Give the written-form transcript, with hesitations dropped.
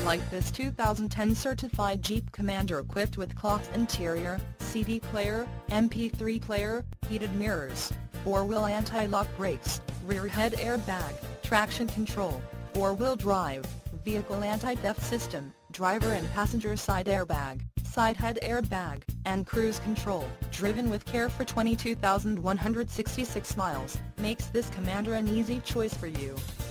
like this 2010 certified Jeep Commander equipped with cloth interior, CD player, MP3 player, heated mirrors, 4-wheel anti-lock brakes, rear head airbag, traction control, 4-wheel drive, vehicle anti-theft system, driver and passenger side airbag, side head airbag, and cruise control. Driven with care for 22,166 miles, makes this Commander an easy choice for you.